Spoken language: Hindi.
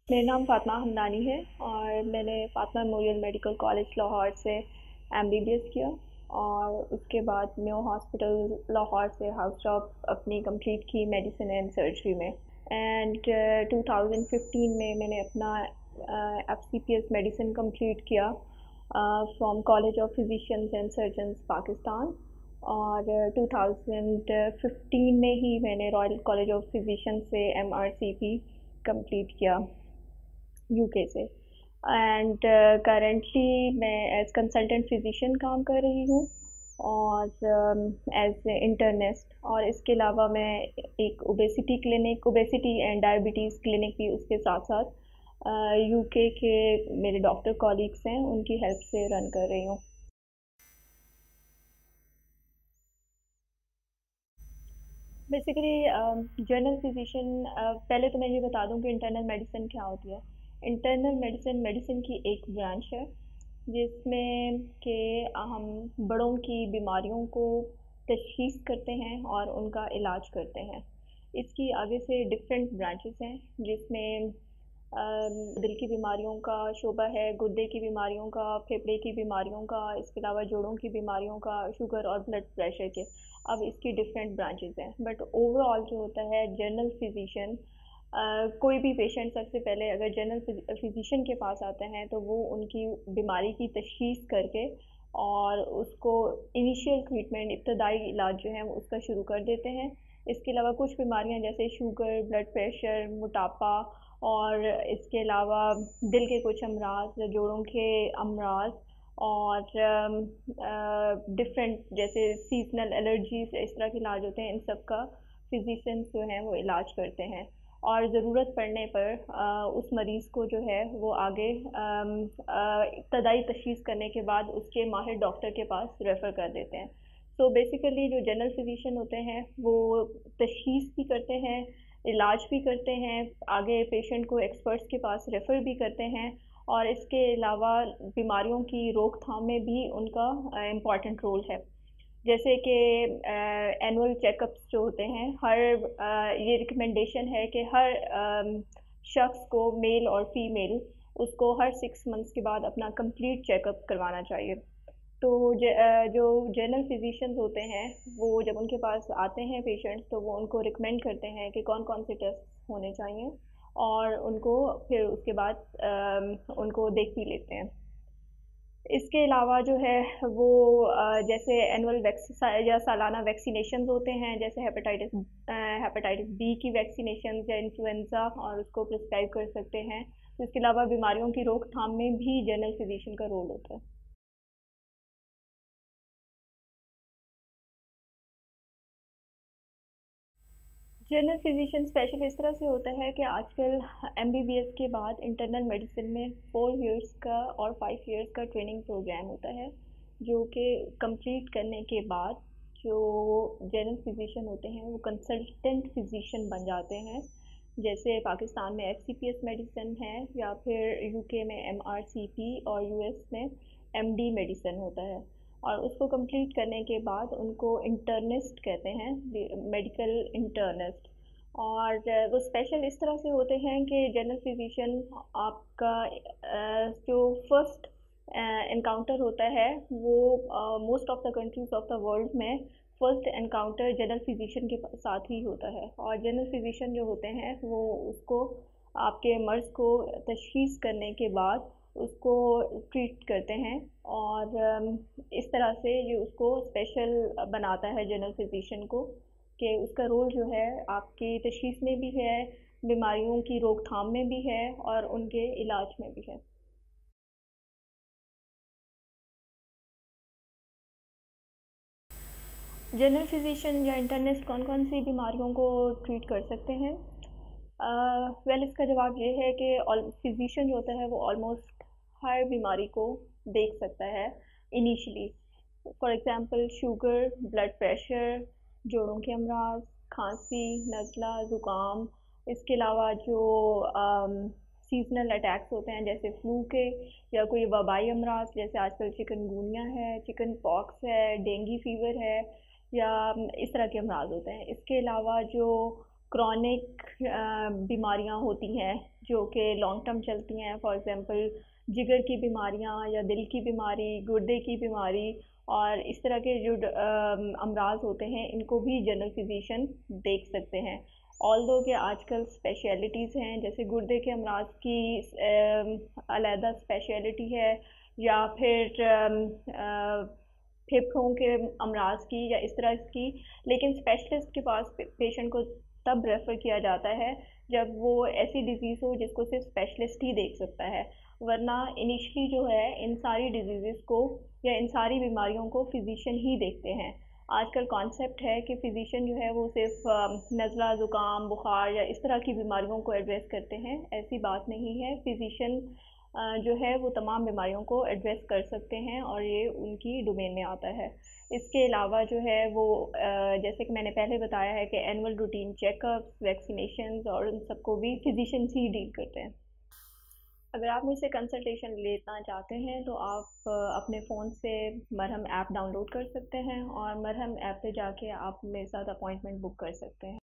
मेरा नाम फातिमा हमदानी है और मैंने Fatima memorial medical college Lahore से MBBS किया और उसके बाद मेयो हॉस्पिटल लाहौर से हाउस जॉब अपनी कंप्लीट की मेडिसिन एंड सर्जरी में। एंड 2015 में मैंने अपना FCPS मेडिसिन कंप्लीट किया from college of physicians and surgeons Pakistan. और 2015 में ही मैंने रॉयल कॉलेज ऑफ फिजिशियंस से MRCP कंप्लीट किया UK से। एंड करेंटली मैं एज कंसल्टेंट फिजिशियन काम कर रही हूँ और एज इंटर्निस्ट, और इसके अलावा मैं एक ओबेसिटी एंड डायबिटीज़ क्लिनिक भी उसके साथ साथ UK के मेरे डॉक्टर कॉलीग्स हैं उनकी हेल्प से रन कर रही हूँ। बेसिकली जनरल फिजिशियन, पहले तो मैं ये बता दूं कि इंटरनल मेडिसिन क्या होती है। इंटरनल मेडिसिन की एक ब्रांच है जिसमें कि हम बड़ों की बीमारियों को तशख़ीस करते हैं और उनका इलाज करते हैं। इसकी आगे से डिफरेंट ब्रांचेस हैं जिसमें दिल की बीमारियों का शोबा है, गुर्दे की बीमारियों का, फेफड़े की बीमारियों का, इसके अलावा जोड़ों की बीमारियों का, शुगर और ब्लड प्रेशर के। अब इसकी डिफरेंट ब्रांचेस हैं, बट ओवरऑल जो होता है जनरल फिजिशियन, कोई भी पेशेंट सबसे पहले अगर जनरल फिजिशियन के पास आते हैं तो वो उनकी बीमारी की तशख़ीस करके और उसको इनिशियल ट्रीटमेंट, इब्तदाई इलाज जो है वो उसका शुरू कर देते हैं। इसके अलावा कुछ बीमारियां जैसे शुगर, ब्लड प्रेशर, मोटापा और इसके अलावा दिल के कुछ अमराज, जोड़ों के अमराज और डिफरेंट जैसे सीजनल एलर्जीज, इस तरह के इलाज होते हैं। इन सब का फिजिशियंस जो हैं वो इलाज करते हैं और ज़रूरत पड़ने पर उस मरीज़ को जो है वो आगे इब्तदाई तशख़ीस करने के बाद उसके माहिर डॉक्टर के पास रेफ़र कर देते हैं। सो बेसिकली जो जनरल फिजिशियन होते हैं वो तशख़ीस भी करते हैं, इलाज भी करते हैं, आगे पेशेंट को एक्सपर्ट्स के पास रेफ़र भी करते हैं और इसके अलावा बीमारियों की रोकथाम में भी उनका इम्पॉर्टेंट रोल है। जैसे कि एनुअल चेकअप्स जो होते हैं, ये रिकमेंडेशन है कि हर शख्स को, मेल और फीमेल, उसको हर 6 मंथ्स के बाद अपना कंप्लीट चेकअप करवाना चाहिए। तो जो जनरल फिजिशियंस होते हैं वो जब उनके पास आते हैं पेशेंट्स तो वो उनको रिकमेंड करते हैं कि कौन कौन से टेस्ट होने चाहिए और उनको फिर उसके बाद उनको देख भी लेते हैं। इसके अलावा जो है वो जैसे एनुअल या सालाना वैक्सीनेशन होते हैं, जैसे हेपेटाइटिस बी की वैक्सीनेशन या इन्फ्लुएंज़ा, और उसको प्रिस्क्राइब कर सकते हैं। तो इसके अलावा बीमारियों की रोकथाम में भी जनरल फिजिशियन का रोल होता है। जनरल फिजिशियन स्पेशल इस तरह से होता है कि आजकल MBBS के बाद इंटरनल मेडिसिन में 4 इयर्स का और 5 इयर्स का ट्रेनिंग प्रोग्राम होता है, जो कि कंप्लीट करने के बाद जो जनरल फिजिशियन होते हैं वो कंसल्टेंट फिजिशियन बन जाते हैं। जैसे पाकिस्तान में FCPS मेडिसिन है या फिर UK में MRCP और US में MD मेडिसिन होता है, और उसको कंप्लीट करने के बाद उनको इंटर्निस्ट कहते हैं, मेडिकल इंटर्निस्ट। और वो स्पेशल इस तरह से होते हैं कि जनरल फिजिशियन आपका जो फर्स्ट एनकाउंटर होता है वो most of the countries of the world में फर्स्ट एनकाउंटर जनरल फिजिशियन के साथ ही होता है। और जनरल फिजिशियन जो होते हैं वो उसको आपके मर्ज़ को तशख़ीस करने के बाद उसको ट्रीट करते हैं और इस तरह से ये उसको स्पेशल बनाता है जनरल फिजिशियन को, कि उसका रोल जो है आपकी तशख़ीस में भी है, बीमारियों की रोकथाम में भी है और उनके इलाज में भी है। जनरल फिजिशियन या इंटर्निस्ट कौन कौन सी बीमारियों को ट्रीट कर सकते हैं? वेल, इसका जवाब ये है कि फिजिशियन जो होता है वो ऑलमोस्ट हर बीमारी को देख सकता है initially. For example sugar, blood pressure, जोड़ों के अमराज, खांसी, नज़ला, ज़ुकाम। इसके अलावा जो सीजनल अटैक्स होते हैं जैसे फ्लू के, या कोई वबाई अमराज जैसे आजकल चिकनगुनिया है, चिकन पॉक्स है, डेंगू फीवर है, या इस तरह के अमराज होते हैं। इसके अलावा जो क्रॉनिक बीमारियां होती हैं जो कि लॉन्ग टर्म चलती हैं, फॉर एग्ज़ाम्पल जिगर की बीमारियां या दिल की बीमारी, गुर्दे की बीमारी, और इस तरह के जो अमराज होते हैं इनको भी जनरल फिजिशियन देख सकते हैं। ऑल्दो कि आजकल स्पेशलिटीज़ हैं, जैसे गुर्दे के अमराज की अलहदा स्पेशलिटी है, या फिर फेफड़ों के अमराज की या इस तरह की, लेकिन स्पेशलिस्ट के पास पेशेंट को तब रेफ़र किया जाता है जब वो ऐसी डिज़ीज़ हो जिसको सिर्फ स्पेशलिस्ट ही देख सकता है, वरना इनिशली जो है इन सारी डिजीज़ को या इन सारी बीमारियों को फिजिशियन ही देखते हैं। आजकल कॉन्सेप्ट है कि फ़िज़िशियन जो है वो सिर्फ नज़ला ज़ुकाम बुखार या इस तरह की बीमारियों को एड्रेस करते हैं। ऐसी बात नहीं है, फ़िज़िशियन जो है वो तमाम बीमारियों को एड्रेस कर सकते हैं और ये उनकी डोमेन में आता है। इसके अलावा जो है वो जैसे कि मैंने पहले बताया है कि एनुअल रूटीन चेकअप्स, वैक्सीनेशंस और उन सबको भी फ़िज़िशियंस ही डील करते हैं। अगर आप मुझसे कंसल्टेशन लेना चाहते हैं तो आप अपने फ़ोन से मरहम ऐप डाउनलोड कर सकते हैं और मरहम ऐप पे जाके आप मेरे साथ अपॉइंटमेंट बुक कर सकते हैं।